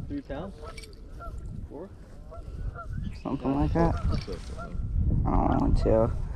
3 pounds? 4? Something like that. I don't want to tell.